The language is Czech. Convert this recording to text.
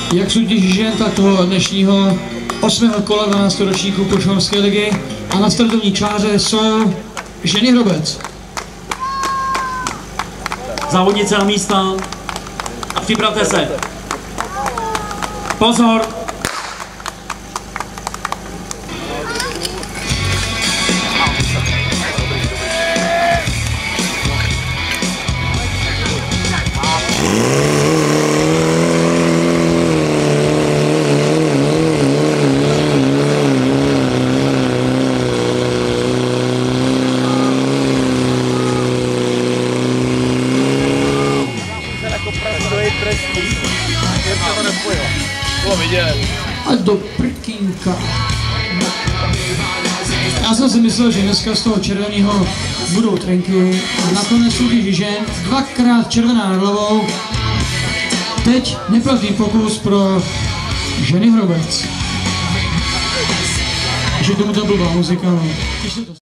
jak soutěží žen, tak toho dnešního 8. kola 12. ročníku Pošonovské ligy. A na startovní čáře jsou ženy Hrobec. Závodnice na místa a připravte se. Pozor! A do prkínka. Já jsem si myslel, že dneska z toho červeného budou trenky. Nakonec soutěží žen, dvakrát červená nad hlavou. Teď neplatný pokus pro ženy Hrobec. Že tomu to blbá muzika, no.